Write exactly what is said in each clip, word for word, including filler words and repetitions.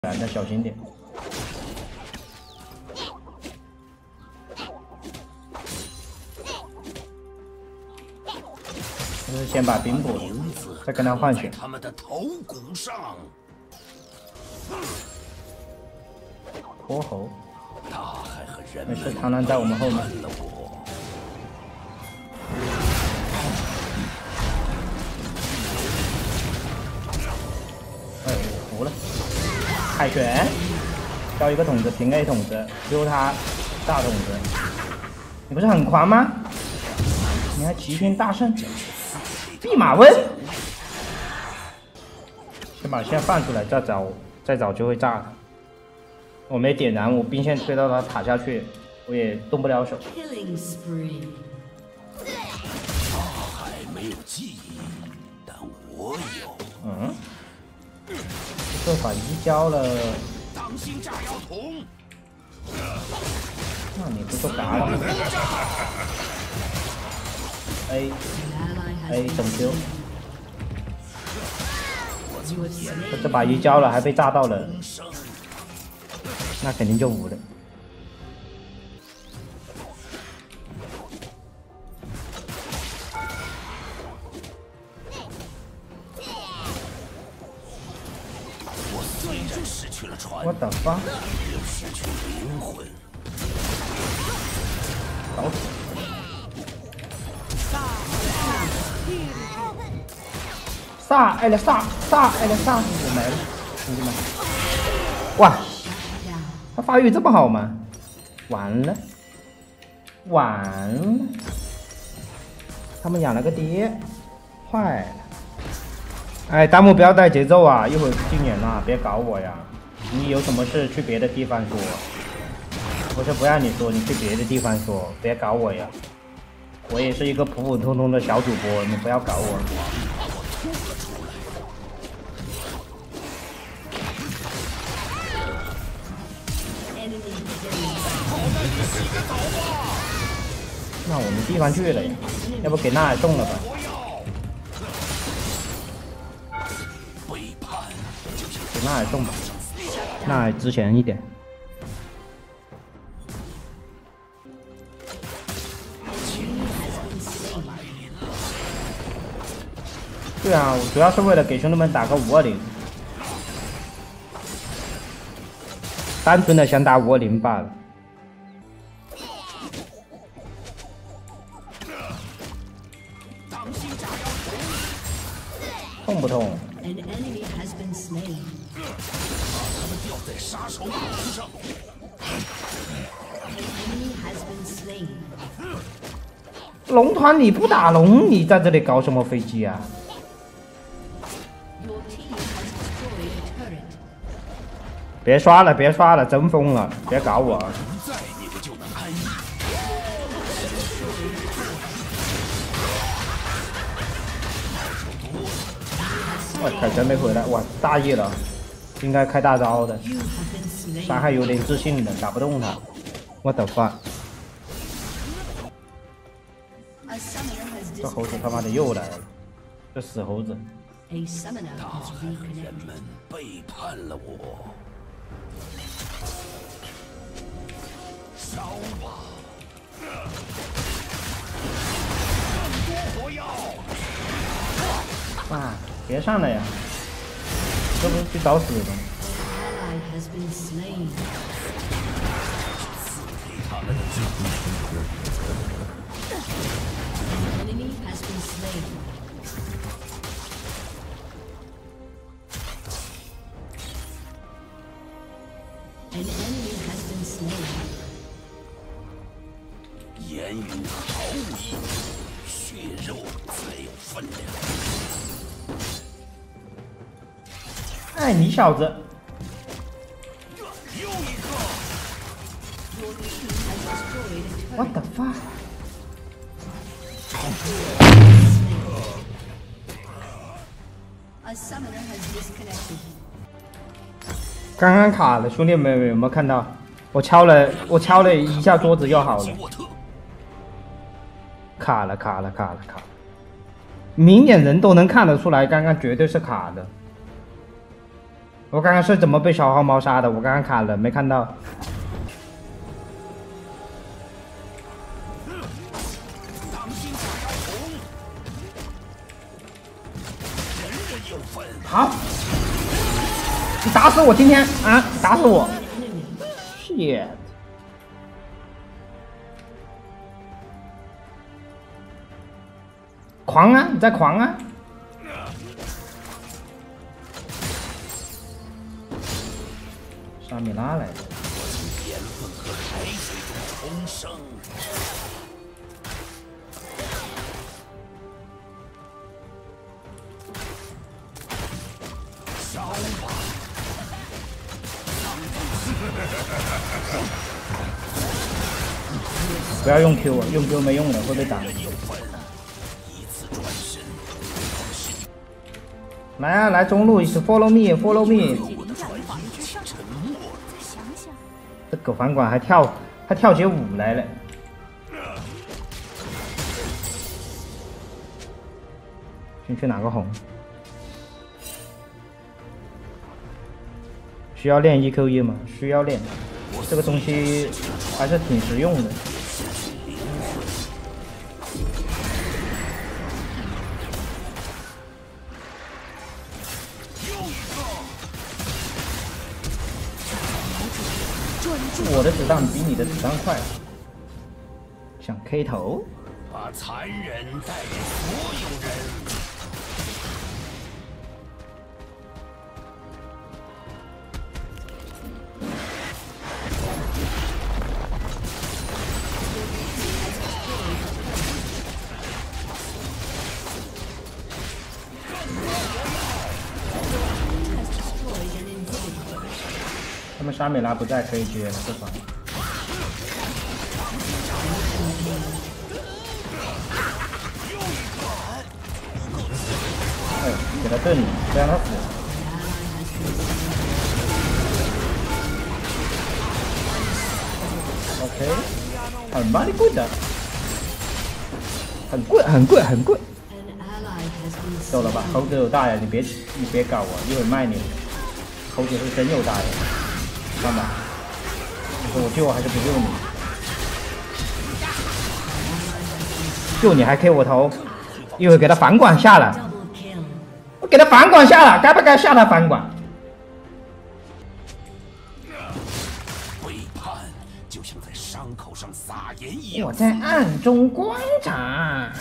来的，小心点。就是先把冰补了，再跟他换血。 他们的头骨上。 泼猴。 大海和人没事，螳螂在我们后面。哎，服了。海旋，交一个筒子，平 A 筒子，丢他大筒子。你不是很狂吗？你还齐天大圣？弼马温。先把线放出来，再找再找就会炸他。我没点燃，我兵线推到他塔下去，我也动不了手。 大海没有记忆，但我有。 嗯，这把移交了。 当心炸药桶！ 那你不说嘎了吗 ？A A 整修。这这把移交了，还被炸到了。那肯定就五了。 我虽然失去了船， 我的妈！ 也失去灵魂。 搞死！萨艾勒萨萨艾勒萨，我没了，兄弟们！哇！他发育这么好吗？完了，完了！他们养了个爹，坏了！哎，弹幕不要带节奏啊！一会儿禁言了，别搞我呀！你有什么事去别的地方说，我是不让你说，你去别的地方说，别搞我呀！我也是一个普普通通的小主播，你不要搞我。那我们地方去了呀，要不给纳尔送了吧？给纳尔送吧，纳尔值钱一点。对啊，我主要是为了给兄弟们打个五二零，单纯的想打五二零罢了。痛不痛？ 他们掉在杀手锏上。 龙团你不打龙，你在这里搞什么飞机啊？别刷了，别刷了，真疯了！别搞我！ 在你们就能安逸。 我凯旋没回来，哇，大意了，应该开大招的，伤害有点自信的，打不动他。我的妈！这猴子他妈的又来了，这死猴子！ 大海和人们背叛了我。烧吧！更多火药！ 啊，别上来呀！这不是去找死的吗？ 言语毫无意义，血肉才有分量。 哎，你小子！ 又一个！ 我的妈！刚刚卡了，兄弟们有没有看到？我敲了，我敲了一下桌子又好了。卡了，卡了，卡了，卡了！明眼人都能看得出来，刚刚绝对是卡的。 我刚刚是怎么被小黄毛杀的？我刚刚卡了，没看到。好，你打死我今天啊！打死我 ！shit！ 狂啊！你在狂啊！沙米拉来了。 盐分和海水中重生。烧吧！ 不要用 Q 啊，用 Q 没用的，会被打。 一次转身。 来啊，来中路一起 follow me，follow me。这狗反管还跳，还跳起舞来了。先去拿个红。需要练 E Q E 吗？需要练。这个东西还是挺实用的。我的子弹比你的子弹快，想 K 头， 把残忍带给所有人。 他们沙美拉不在，可以接了，这团。哎，给他盾，不让他死。OK， 很蛮贵的，很贵，很贵，很贵。走了吧，猴子有大爷，你别你别搞我，一会儿卖你。猴子是真有大爷。看吧，你说我救还是不救你？救你还 K 我头，一会儿给他反管下了，我给他反管下了，该不该下他反管？ 背叛就像在伤口上撒盐一样。 我在暗中观察。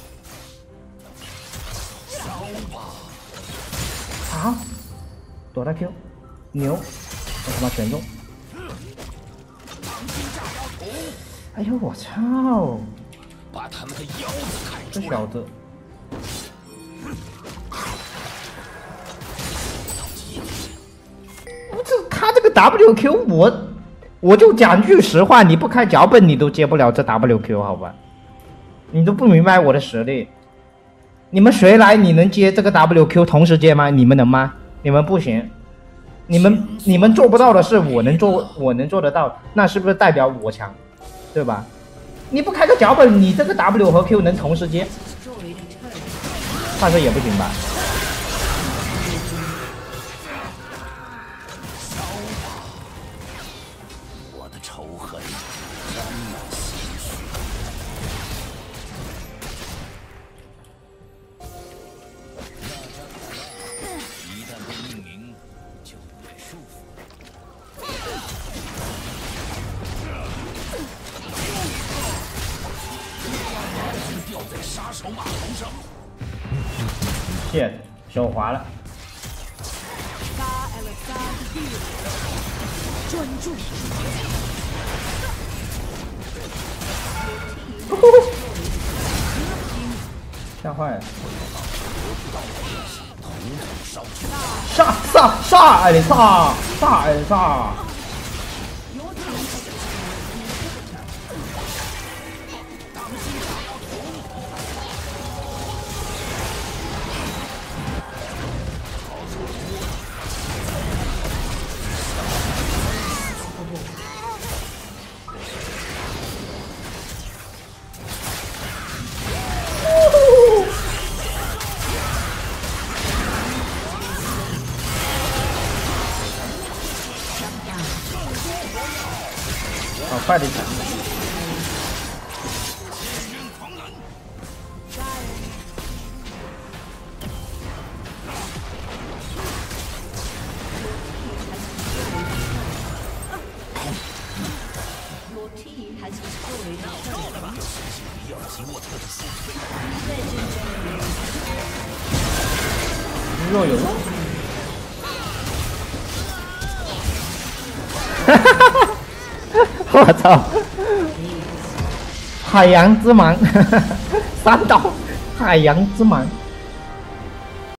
烧吧！ 好，躲他 Q， 牛。我他妈全中！哎呦我操！ 把他们的腰子砍这小子，我这他这个 W Q 我我就讲句实话，你不开脚本你都接不了这 W Q 好吧？你都不明白我的实力。你们谁来你能接这个 W Q 同时接吗？你们能吗？你们不行。你们你们做不到的事，我能做，我能做得到，那是不是代表我强，对吧？你不开个脚本，你这个 W 和 Q 能同时接，但是也不行吧？ 我的仇恨沾满鲜血。一旦被命名。束缚。掉在杀手码头上。 shit， 手滑了。 专注。 吓坏了。杀杀杀！艾丽莎，杀艾丽莎！ 好快的闪！若有，哈哈哈哈！我操！海洋之芒，三刀，海洋之芒。